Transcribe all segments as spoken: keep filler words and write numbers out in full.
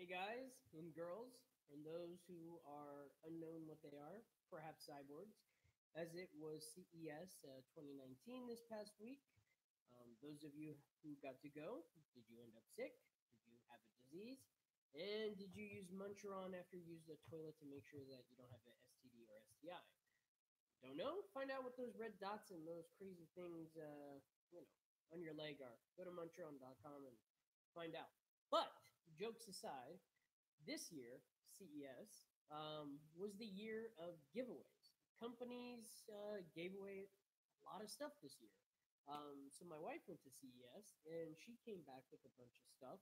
guys and girls, and those who are unknown what they are, perhaps cyborgs, as it was C E S uh, twenty nineteen this past week. Um, those of you who got to go, did you end up sick? Did you have a disease? And did you use Muncheron after you used the toilet to make sure that you don't have an S T D or S T I? Don't know? Find out what those red dots and those crazy things, uh, you know, on your leg are. Go to muncheron dot com and find out. But jokes aside, this year, C E S, um, was the year of giveaways. Companies uh, gave away a lot of stuff this year. Um, so my wife went to C E S and she came back with a bunch of stuff.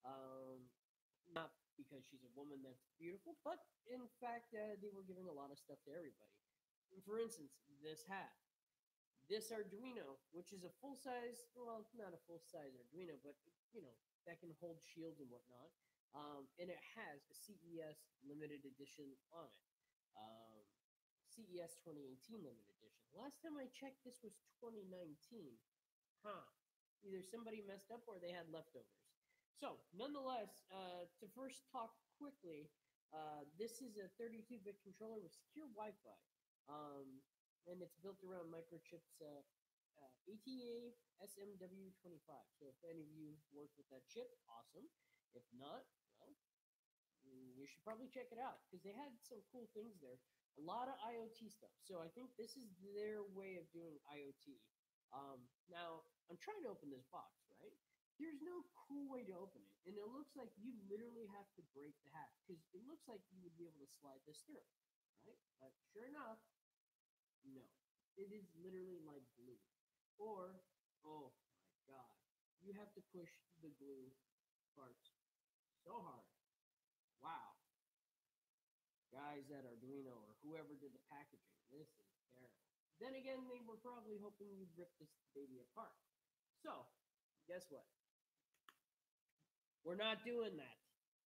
Um, not because she's a woman that's beautiful, but in fact, uh, they were giving a lot of stuff to everybody. For instance, this hat, this Arduino, which is a full size, well, not a full size Arduino, but you know, that can hold shields and whatnot. Um, and it has a C E S limited edition on it. Um, C E S twenty eighteen limited edition. Last time I checked, this was twenty nineteen. Huh. Either somebody messed up or they had leftovers. So, nonetheless, uh, to first talk quickly, uh, this is a thirty-two bit controller with secure Wi-Fi. Um, and it's built around microchips uh, uh, A T A S M W twenty-five. So if any of you work with that chip, awesome. If not, well, mm, you should probably check it out because they had some cool things there. A lot of IoT stuff. So I think this is their way of doing IoT. Um, now, I'm trying to open this box, right? There's no cool way to open it. And it looks like you literally have to break the hat because it looks like you would be able to slide this through, right? But sure enough, no. It is literally like glue. Or, oh my god, you have to push the glue parts so hard. Wow. Guys at Arduino or whoever did the packaging, this is terrible. Then again, they were probably hoping you'd rip this baby apart. So, guess what? We're not doing that.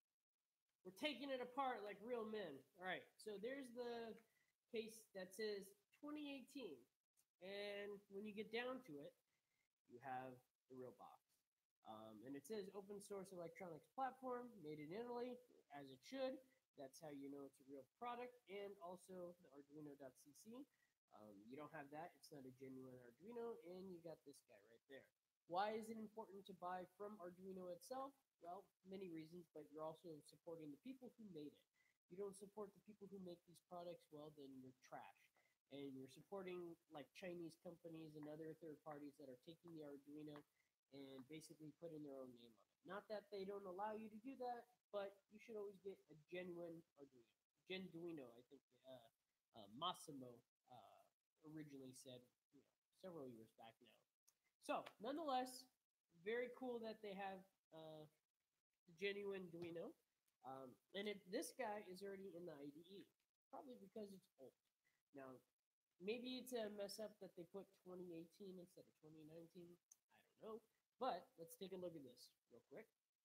We're taking it apart like real men. All right, so there's the case that says twenty eighteen. And when you get down to it, you have the real box. Um, and it says open source electronics platform, made in Italy, as it should. That's how you know it's a real product. And also the Arduino.cc. Um, you don't have that. It's not a genuine Arduino. And you got this guy right there. Why is it important to buy from Arduino itself? Well, many reasons, but you're also supporting the people who made it. You don't support the people who make these products, well, then you're trash. And you're supporting like Chinese companies and other third parties that are taking the Arduino and basically putting their own name on it. Not that they don't allow you to do that, but you should always get a genuine Arduino. Genduino, I think uh, uh, Massimo uh, originally said, you know, several years back now. So, nonetheless, very cool that they have uh, the genuine Duino. Um, and it, this guy is already in the I D E, probably because it's old. Now, maybe it's a mess up that they put twenty eighteen instead of twenty nineteen. I don't know. But let's take a look at this real quick.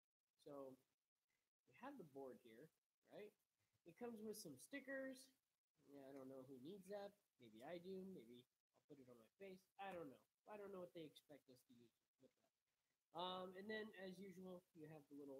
So we have the board here, right? It comes with some stickers. Yeah, I don't know who needs that. Maybe I do. Maybe I'll put it on my face. I don't know. I don't know what they expect us to use with that. Um, and then, as usual, you have the little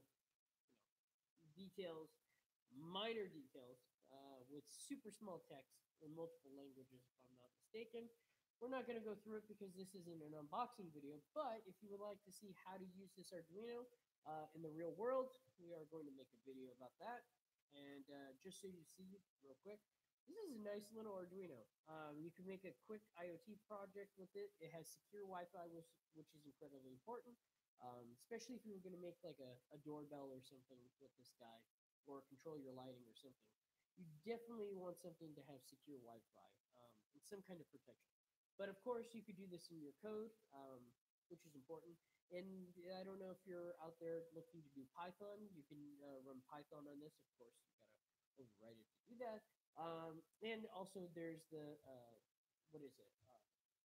you know, details, minor details, uh, with super small text in multiple languages, if I'm not mistaken. We're not going to go through it because this isn't an unboxing video, but if you would like to see how to use this Arduino uh, in the real world, we are going to make a video about that. And uh, just so you see real quick, this is a nice little Arduino. Um, you can make a quick IoT project with it. It has secure Wi-Fi, which, which is incredibly important, um, especially if you were going to make like a, a doorbell or something with this guy, or control your lighting or something. You definitely want something to have secure Wi-Fi um, and some kind of protection. But of course, you could do this in your code, um, which is important. And I don't know if you're out there looking to do Python. You can uh, run Python on this. Of course, you got to overwrite it to do that. Um, and also, there's the uh, what is it? Uh,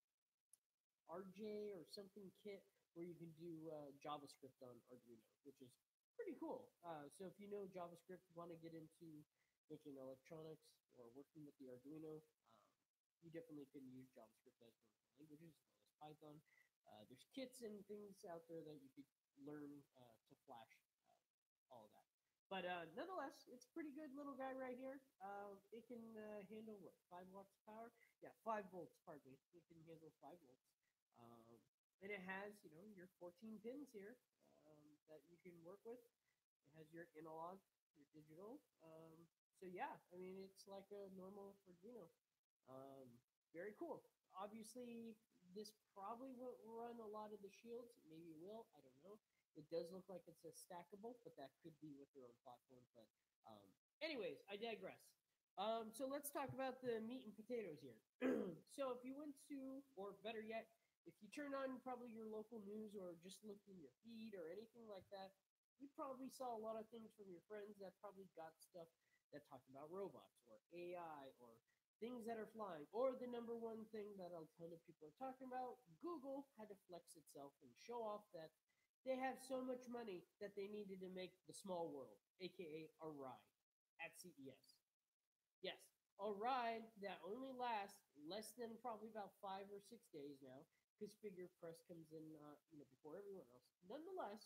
R J or something kit where you can do uh, JavaScript on Arduino, which is pretty cool. Uh, so if you know JavaScript, want to get into making electronics or working with the Arduino, um, you definitely can use JavaScript as one of the languages, as well as Python. Uh, there's kits and things out there that you could learn uh, to flash uh, all of that. But uh, nonetheless, it's a pretty good little guy right here. Uh, it can uh, handle what, five watts of power? Yeah, five volts. Pardon me. It can handle five volts. Um, and it has, you know, your fourteen pins here um, that you can work with. It has your analog, your digital. Um, so yeah, I mean, it's like a normal Arduino. Um, Very cool. Obviously, this probably won't run a lot of the shields. Maybe it will. I don't know. It does look like it's a stackable, but that could be with their own platform. But um, anyways, I digress. Um, so let's talk about the meat and potatoes here. So if you went to, or better yet, if you turn on probably your local news or just look in your feed or anything like that, you probably saw a lot of things from your friends that probably got stuff that talked about robots or A I or things that are flying, or the number one thing that a ton of people are talking about, Google had to flex itself and show off that they have so much money that they needed to make the small world, aka a ride, at C E S. Yes, a ride that only lasts less than probably about five or six days now, because figure press comes in, uh, you know, before everyone else. Nonetheless,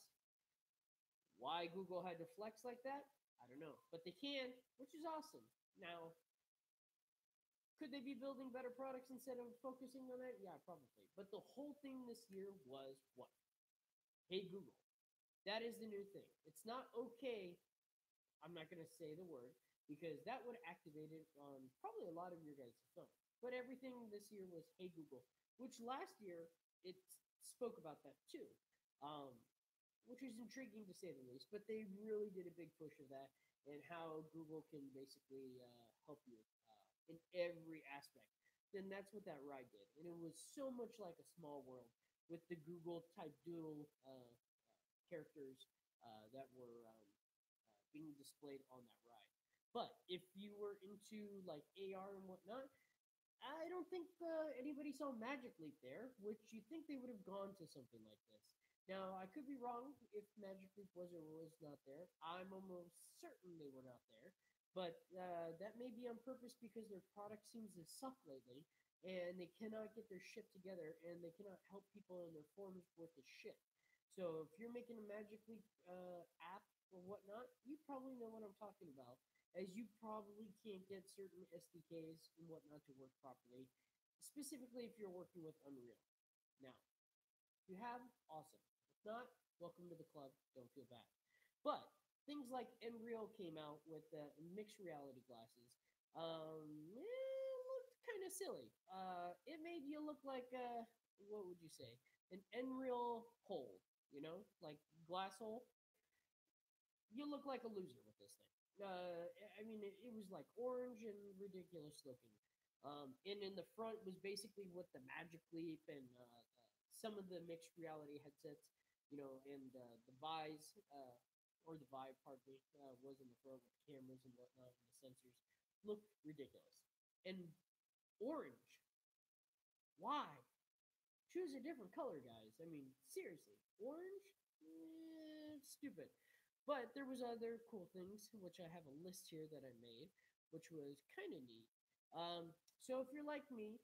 why Google had to flex like that, I don't know, but they can, which is awesome. Now, could they be building better products instead of focusing on that? Yeah, probably. But the whole thing this year was what? Hey, Google. That is the new thing. It's not okay. I'm not going to say the word because that would activate it on probably a lot of your guys' phone. But everything this year was Hey, Google, which last year it spoke about that too, um, which is intriguing to say the least. But they really did a big push of that and how Google can basically uh, help you uh, in every aspect. Then that's what that ride did, and it was so much like a small world with the Google type doodle uh, characters uh, that were um, uh, being displayed on that ride. But if you were into like A R and whatnot, I don't think uh, anybody saw Magic Leap there, which you'd think they would have gone to something like this. Now, I could be wrong if Magic Leap was or was not there. I'm almost certain they were not there. But uh, that may be on purpose because their product seems to suck lately, and they cannot get their shit together, and they cannot help people in their forms worth of shit. So if you're making a Magic Leap uh, app or whatnot, you probably know what I'm talking about, as you probably can't get certain S D Ks and whatnot to work properly, specifically if you're working with Unreal. Now, if you have, awesome. If not, welcome to the club. Don't feel bad. But things like Unreal came out with uh, mixed reality glasses. Um, it looked kind of silly. Uh, it made you look like, uh, what would you say? An Unreal hole, you know, like glass hole. You look like a loser with this thing. Uh, I mean, it, it was like orange and ridiculous looking. Um, and in the front was basically what the Magic Leap and uh, uh, some of the mixed reality headsets, you know, and uh, the Vive, uh, or the Vive, pardon me, uh, was in the front with cameras and whatnot and the sensors. Looked ridiculous. And orange. Why? Choose a different color, guys. I mean, seriously. Orange? Eh, stupid. But there was other cool things, which I have a list here that I made, which was kind of neat. Um, so if you're like me,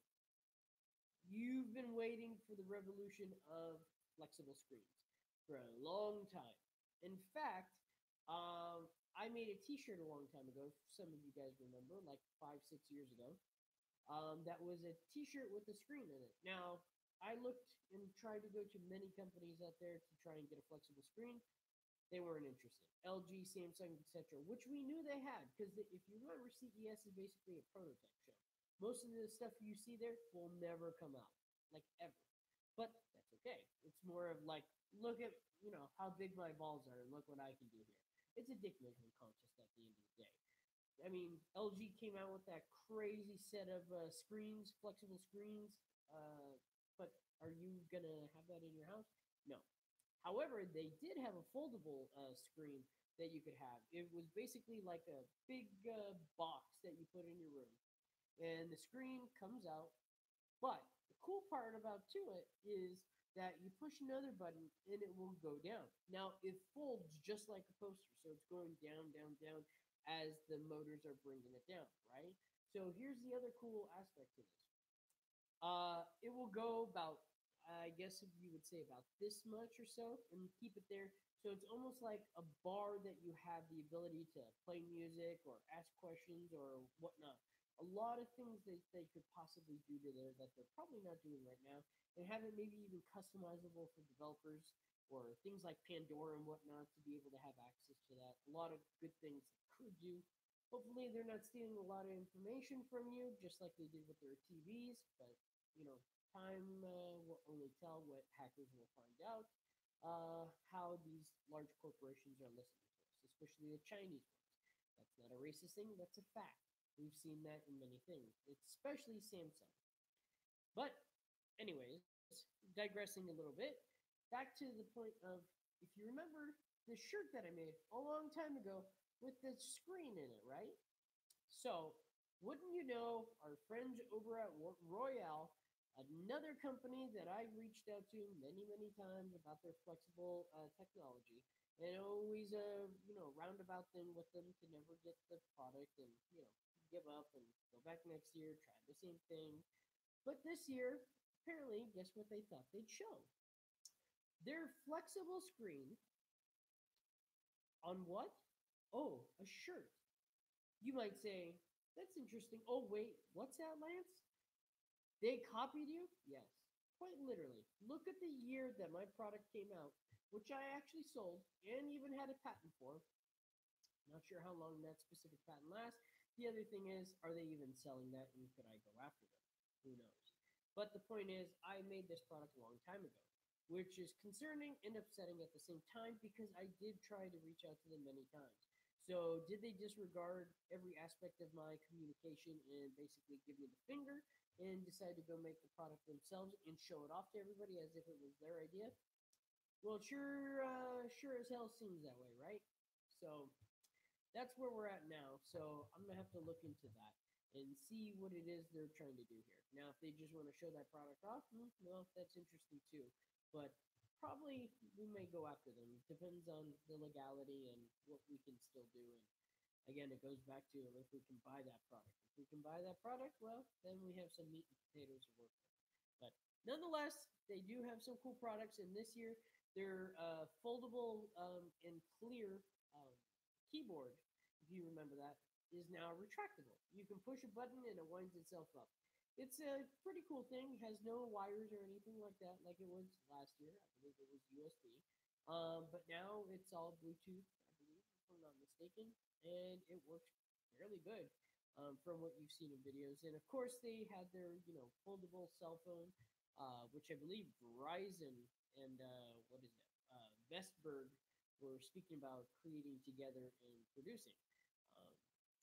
you've been waiting for the revolution of flexible screens for a long time. In fact, um, I made a T-shirt a long time ago. Some of you guys remember, like five, six years ago. Um, that was a T-shirt with a screen in it. Now, I looked and tried to go to many companies out there to try and get a flexible screen. They weren't interested. L G, Samsung, et cetera, which we knew they had, because if you remember, C E S is basically a prototype show. Most of the stuff you see there will never come out, like ever. But that's okay. It's more of like, look at, you know, how big my balls are, and look what I can do here. It's a dick measuring contest at the end of the day. I mean, L G came out with that crazy set of uh, screens, flexible screens. Uh, but are you gonna have that in your house? No. However, they did have a foldable uh, screen that you could have. It was basically like a big uh, box that you put in your room, and the screen comes out. But the cool part about to it is that you push another button and it will go down. Now it folds just like a poster, so it's going down, down, down as the motors are bringing it down, right? So here's the other cool aspect to this. Uh, it will go about I guess if you would say about this much or so, and keep it there. So it's almost like a bar that you have the ability to play music or ask questions or whatnot. A lot of things that they could possibly do to there that they're probably not doing right now, and have it maybe even customizable for developers or things like Pandora and whatnot to be able to have access to that. A lot of good things they could do. Hopefully, they're not stealing a lot of information from you, just like they did with their T Vs. But you know, time uh, will only tell what hackers will find out. Uh, how these large corporations are listening to us, especially the Chinese ones. That's not a racist thing. That's a fact. We've seen that in many things, especially Samsung. But, anyways, digressing a little bit, back to the point of if you remember the shirt that I made a long time ago with the screen in it, right? So, wouldn't you know, our friends over at Royale, another company that I reached out to many, many times about their flexible uh, technology, and always a you know roundabout thing with them to never get the product and you know give up and go back next year, try the same thing. But this year, apparently, guess what they thought they'd show? Their flexible screen on what? Oh, a shirt. You might say, that's interesting. Oh, wait, what's that, Lance? They copied you? Yes, quite literally. Look at the year that my product came out, which I actually sold and even had a patent for. Not sure how long that specific patent lasts. The other thing is, are they even selling that and could I go after them? Who knows? But the point is, I made this product a long time ago, which is concerning and upsetting at the same time because I did try to reach out to them many times. So did they disregard every aspect of my communication and basically give me the finger and decide to go make the product themselves and show it off to everybody as if it was their idea? Well, sure, uh, sure as hell seems that way, right? So that's where we're at now. So I'm gonna have to look into that and see what it is they're trying to do here. Now, if they just want to show that product off, hmm, well, that's interesting too. But probably we may go after them. Depends on the legality and what we can still do. And again, it goes back to if we can buy that product. If we can buy that product, well, then we have some meat and potatoes to work with. But nonetheless, they do have some cool products. And this year, their uh, foldable um, and clear um, keyboard, if you remember that, is now retractable. You can push a button and it winds itself up. It's a pretty cool thing. It has no wires or anything like that, like it was last year. I believe it was U S B. Um, but now it's all Bluetooth, I believe, if I'm not mistaken, and it works fairly good um, from what you've seen in videos. And of course, they had their you know foldable cell phone, uh, which I believe Verizon and uh, what is it, uh, Vestberg were speaking about creating together and producing. Um,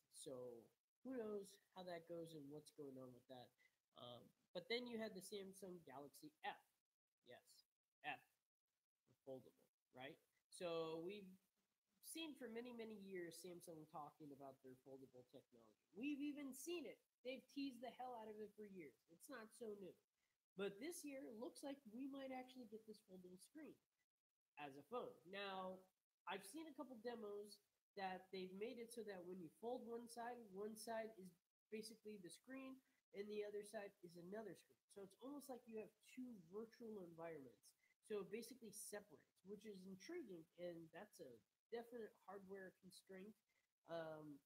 so who knows how that goes and what's going on with that. Um, but then you had the Samsung Galaxy F. Yes, F, foldable, right? So we've seen for many, many years Samsung talking about their foldable technology. We've even seen it. They've teased the hell out of it for years. It's not so new. But this year, it looks like we might actually get this foldable screen as a phone. Now, I've seen a couple demos that they've made it so that when you fold one side, one side is basically the screen and the other side is another screen. So it's almost like you have two virtual environments. So it basically separates, which is intriguing, and that's a definite hardware constraint um,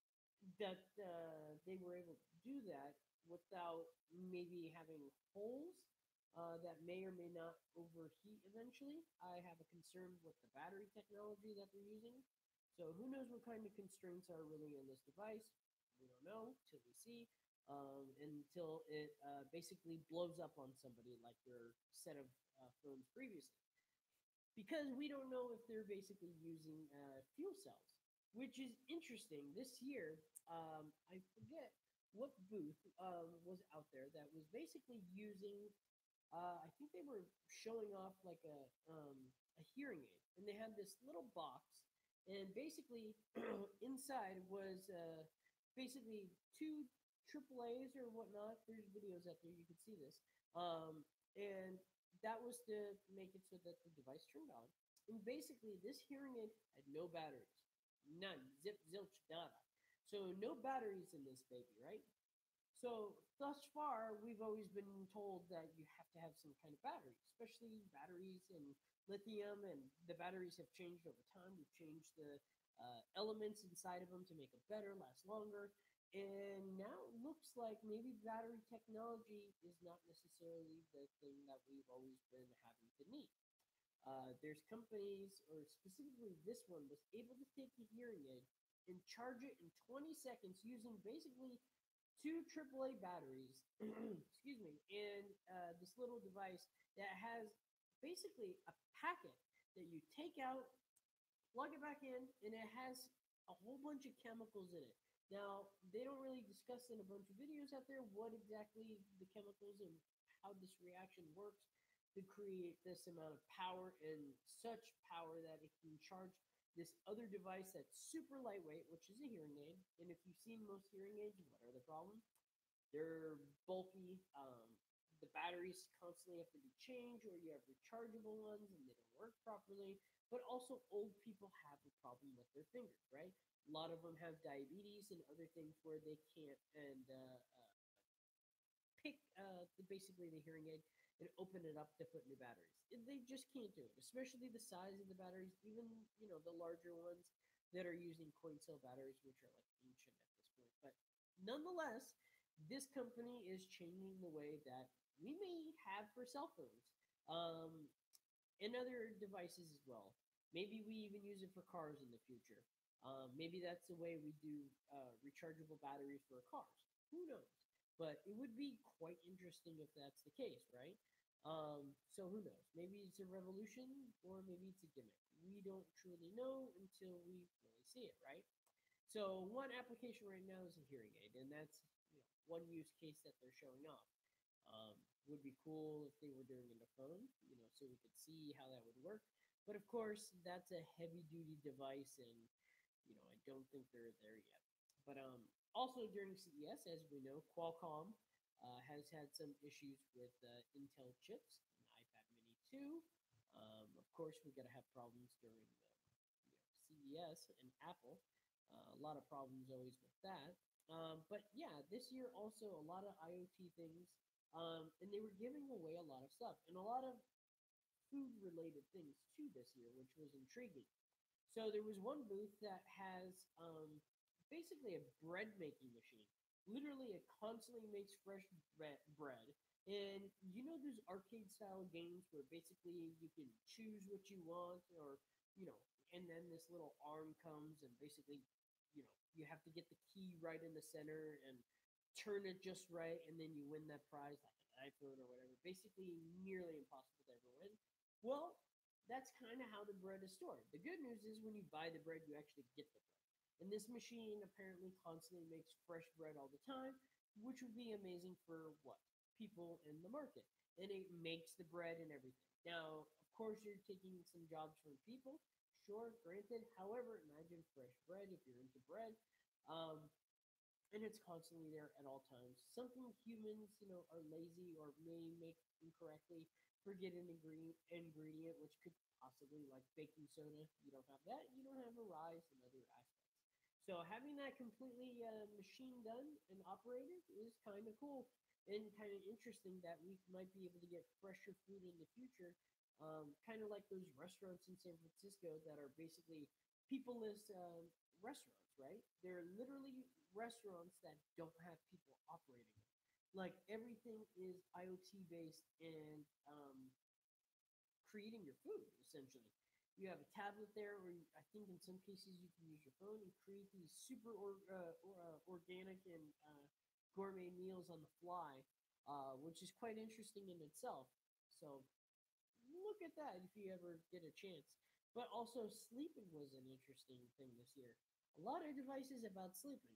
that uh, they were able to do that without maybe having holes uh, that may or may not overheat eventually. I have a concern with the battery technology that they're using. So who knows what kind of constraints are really in this device? We don't know till we see, um, until it uh, basically blows up on somebody like their set of uh, phones previously. Because we don't know if they're basically using uh, fuel cells, which is interesting. This year, um, I forget what booth um, was out there that was basically using uh, I think they were showing off like a um, a hearing aid, and they had this little box, and basically inside was uh, basically two triple A's or whatnot. There's videos out there, you can see this, um, and that was to make it so that the device turned on. And basically, this hearing aid had no batteries, none, zip, zilch, nada. So no batteries in this baby, right? So thus far, we've always been told that you have to have some kind of battery, especially batteries in lithium, and the batteries have changed over time. We've changed the uh, elements inside of them to make them better, last longer. And now it looks like maybe battery technology is not necessarily the thing that we've always been having to need. Uh, there's companies, or specifically this one, was able to take a hearing aid and charge it in twenty seconds using basically two triple A batteries, excuse me, and uh, this little device that has basically a packet that you take out, plug it back in, and it has a whole bunch of chemicals in it. Now, they don't really discuss in a bunch of videos out there what exactly the chemicals and how this reaction works to create this amount of power, and such power that it can charge this other device that's super lightweight, which is a hearing aid. And if you've seen most hearing aids, what are the problems? They're bulky. Um, the batteries constantly have to be changed, or you have rechargeable ones and they don't work properly. But also, old people have a problem with their fingers, right? A lot of them have diabetes and other things where they can't and uh, uh, pick uh, the, basically the hearing aid and open it up to put new batteries. They just can't do it, especially the size of the batteries, even you know the larger ones that are using coin cell batteries, which are like ancient at this point. But nonetheless, this company is changing the way that we may have for cell phones, um, and other devices as well. Maybe we even use it for cars in the future. Um, maybe that's the way we do uh, rechargeable batteries for cars. Who knows? But it would be quite interesting if that's the case, right? Um, so who knows? Maybe it's a revolution, or maybe it's a gimmick. We don't truly know until we really see it, right? So one application right now is a hearing aid, and that's you know one use case that they're showing off. Um, would be cool if they were doing it in a phone, you know, so we could see how that would work. But of course, that's a heavy duty device, and you know, I don't think they're there yet. But um, also during C E S, as we know, Qualcomm uh, has had some issues with uh, Intel chips and iPad Mini two. Um, of course, we're gonna have problems during the you know, C E S and Apple. Uh, a lot of problems always with that. Um, but yeah, this year also a lot of IoT things, um, and they were giving away a lot of stuff and a lot of food related things too this year, which was intriguing. So there was one booth that has um, basically a bread making machine. Literally, it constantly makes fresh bre- bread. And you know those arcade style games where basically you can choose what you want, or you know, and then this little arm comes and basically, you know, you have to get the key right in the center and turn it just right, and then you win that prize, like an iPhone or whatever. Basically, nearly impossible to ever win. Well, that's kind of how the bread is stored. The good news is when you buy the bread, you actually get the bread. And this machine apparently constantly makes fresh bread all the time, which would be amazing for what? People in the market. And it makes the bread and everything. Now, of course, you're taking some jobs from people. Sure, granted. However, imagine fresh bread if you're into bread. Um, and it's constantly there at all times. Something humans, you know, are lazy or may make incorrectly, forget an ingredient, ingredient which could possibly, like baking soda. You don't have that. You don't have a rise and other aspects. So having that completely uh, machine done and operated is kind of cool and kind of interesting that we might be able to get fresher food in the future. Um, kind of like those restaurants in San Francisco that are basically peopleless um, restaurants, right? They're literally restaurants that don't have people operating them. Like everything is IoT based and um, creating your food essentially. You have a tablet there, or you, I think in some cases you can use your phone and create these super or, uh, or, uh, organic and uh, gourmet meals on the fly, uh, which is quite interesting in itself. So look at that if you ever get a chance. But also, sleeping was an interesting thing this year. A lot of devices about sleeping.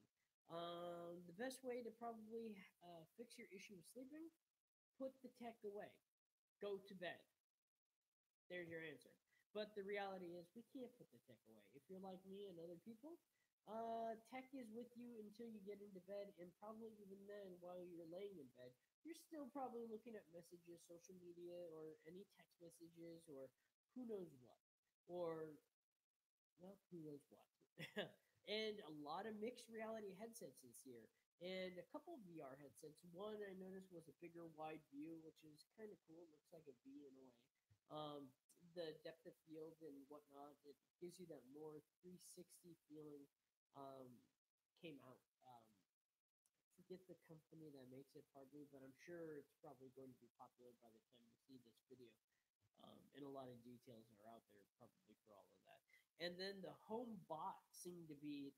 Um, the best way to probably uh, fix your issue with sleeping: put the tech away, go to bed. There's your answer. But the reality is, we can't put the tech away. If you're like me and other people, uh, tech is with you until you get into bed, and probably even then, while you're laying in bed, you're still probably looking at messages, social media, or any text messages, or who knows what. Or, well, who knows what. And a lot of mixed reality headsets this year. and a couple of V R headsets. One I noticed was a bigger wide view, which is kind of cool. Looks like a V in a way. Um, the depth of field and whatnot, it gives you that more three sixty feeling. Um, came out. Um, forget the company that makes it, pardon me, but I'm sure it's probably going to be popular by the time you see this video. Um, and a lot of details are out there probably for all of that. And then the home bot seemed to be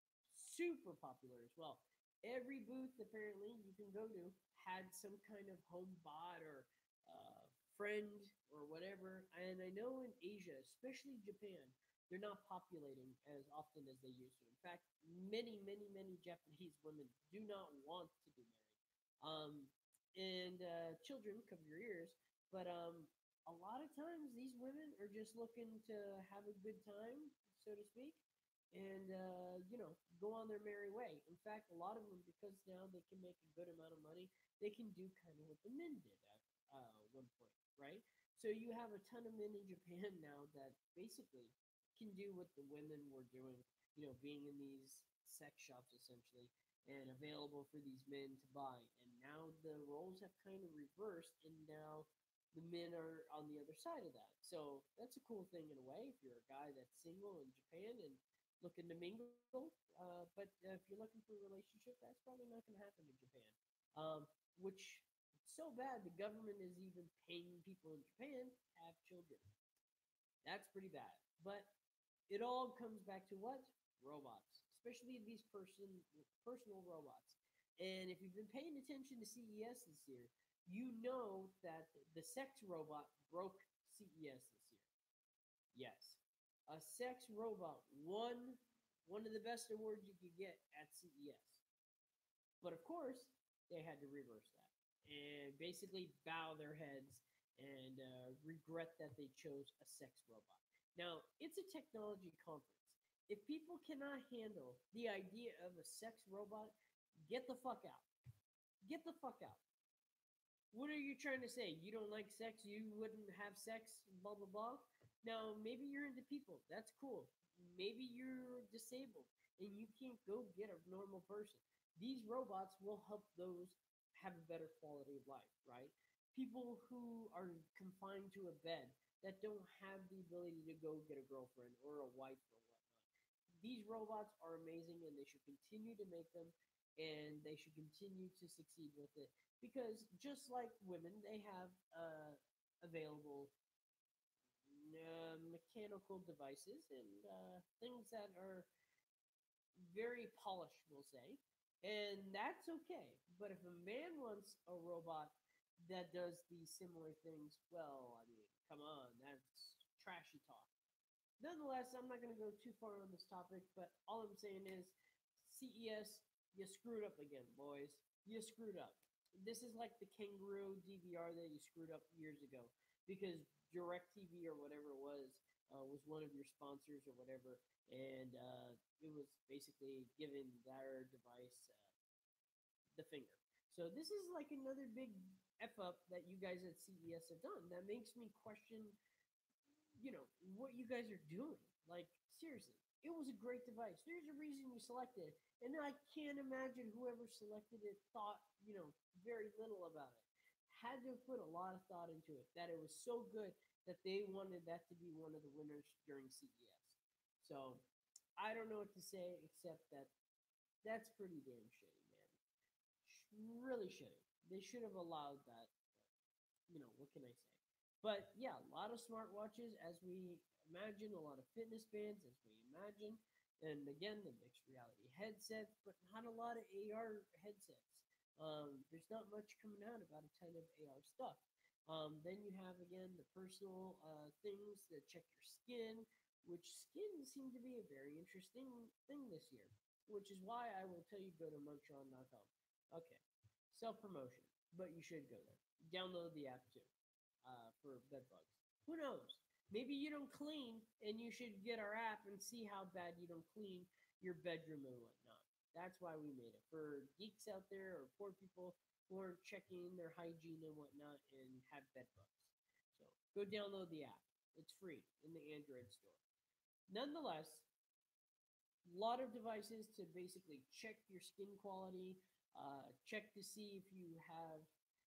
super popular as well. Every booth apparently you can go to had some kind of home bot or uh, friend or whatever. And I know in Asia, especially Japan, they're not populating as often as they used to. In fact, many, many, many Japanese women do not want to be married. Um, and uh, children, cover your ears. But um, a lot of times these women are just looking to have a good time, so to speak, and uh, you know, go on their merry way. In fact, a lot of them, because now they can make a good amount of money, they can do kind of what the men did at uh, one point, right? So you have a ton of men in Japan now that basically can do what the women were doing, you know, being in these sex shops essentially and available for these men to buy. And now the roles have kind of reversed, and now the men are on the other side of that. So that's a cool thing in a way if you're a guy that's single in Japan and looking to mingle. Uh, but uh, if you're looking for a relationship, that's probably not going to happen in Japan. Um, which so bad the government is even paying people in Japan to have children. That's pretty bad. But it all comes back to what? Robots, especially these person personal robots. And if you've been paying attention to C E S this year, you know that the sex robot broke C E S this year. Yes, a sex robot won one of the best awards you could get at C E S. But of course, they had to reverse that and basically bow their heads and uh, regret that they chose a sex robot. Now, it's a technology conference. If people cannot handle the idea of a sex robot, get the fuck out. Get the fuck out. What are you trying to say? You don't like sex? You wouldn't have sex? Blah, blah, blah. Now, maybe you're into people. That's cool. Maybe you're disabled and you can't go get a normal person. These robots will help those have a better quality of life, right? People who are confined to a bed that don't have the ability to go get a girlfriend or a wife or whatnot. These robots are amazing and they should continue to make them, and they should continue to succeed with it, because just like women, they have uh, available uh, mechanical devices and uh, things that are very polished, we'll say, and that's okay. But if a man wants a robot that does these similar things, well, I mean, come on, that's trashy talk. Nonetheless, I'm not going to go too far on this topic, but all I'm saying is C E S, you screwed up again, boys. You screwed up. This is like the kangaroo D V R that you screwed up years ago, because DirecTV or whatever it was uh, was one of your sponsors or whatever, and uh, it was basically giving their device uh, the finger. So this is like another big F up that you guys at C E S have done. That makes me question, you know, what you guys are doing. Like, seriously, it was a great device. There's a reason you selected it. And I can't imagine whoever selected it thought, you know, very little about it. Had to put a lot of thought into it, that it was so good that they wanted that to be one of the winners during C E S. So I don't know what to say except that that's pretty damn shitty, man. Really shitty. They should have allowed that. You know, what can I say? But yeah, a lot of smartwatches, as we imagine, a lot of fitness bands, as we imagine, and again, the mixed reality headsets, but not a lot of A R headsets. Um, there's not much coming out about a ton of A R stuff. Um, then you have, again, the personal uh, things that check your skin, which skin seemed to be a very interesting thing this year, which is why I will tell you go to munchon dot com. Okay, self-promotion, but you should go there. Download the app too. Uh, for bed bugs. Who knows? Maybe you don't clean, and you should get our app and see how bad you don't clean your bedroom and whatnot. That's why we made it. For geeks out there or poor people who aren't checking their hygiene and whatnot and have bed bugs. So go download the app. It's free in the Android store. Nonetheless, a lot of devices to basically check your skin quality, Uh, check to see if you have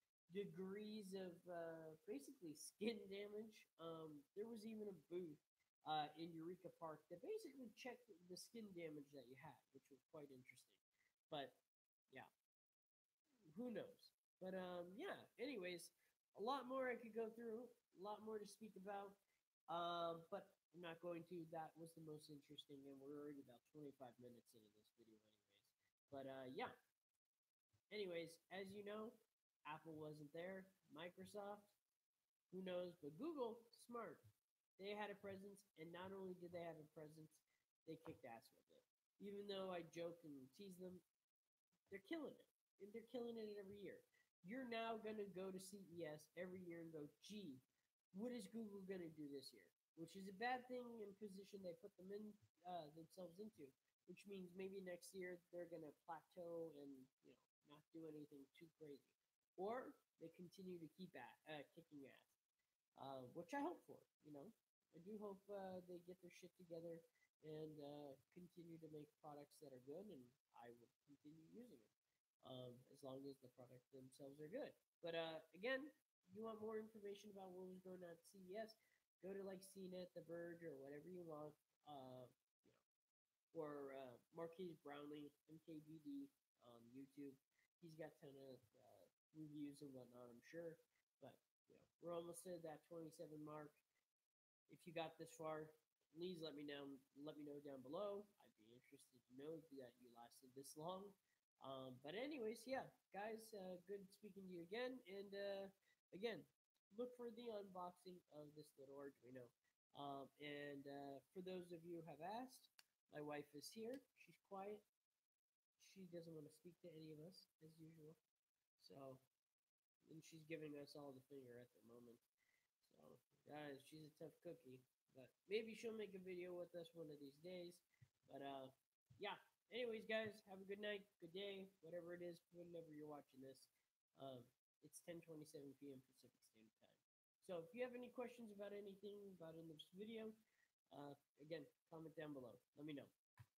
degrees of uh, basically skin damage. Um, there was even a booth uh, in Eureka Park that basically checked the skin damage that you had, which was quite interesting. But yeah, who knows? But um, yeah. Anyways, a lot more I could go through, a lot more to speak about. Um, but I'm not going to. That was the most interesting, and we're already about twenty-five minutes into this video, anyways. But uh, yeah. Anyways, as you know, Apple wasn't there. Microsoft, who knows? But Google, smart. They had a presence, and not only did they have a presence, they kicked ass with it. Even though I joke and tease them, they're killing it. And they're killing it every year. You're now going to go to C E S every year and go, gee, what is Google going to do this year? Which is a bad thing in position they put them in uh, themselves into. Which means maybe next year they're going to plateau and you know not do anything too crazy, or they continue to keep at uh, kicking ass, uh, which I hope for. You know, I do hope uh, they get their shit together and uh, continue to make products that are good, and I will continue using them um, as long as the product themselves are good. But uh, again, if you want more information about what was going on at C E S, go to like C net, The Verge, or whatever you want. Uh, you know, or uh, Marquise Brownlee, M K B D on YouTube. He's got ton of uh, reviews and whatnot, I'm sure. But you know, we're almost at that twenty-seven mark. If you got this far, please let me know. Let me know down below. I'd be interested to know that you lasted this long. Um, but anyways, yeah, guys, uh, good speaking to you again. And uh, again, look for the unboxing of this little Arduino. Um, and uh, for those of you who have asked, my wife is here. She's quiet. She doesn't want to speak to any of us, as usual. So, and she's giving us all the finger at the moment. So, guys, she's a tough cookie. But maybe she'll make a video with us one of these days. But, uh, yeah. Anyways, guys, have a good night, good day, whatever it is, whenever you're watching this. Um, it's ten twenty-seven p m Pacific Standard Time. So, if you have any questions about anything about in this video, uh, again, comment down below. Let me know.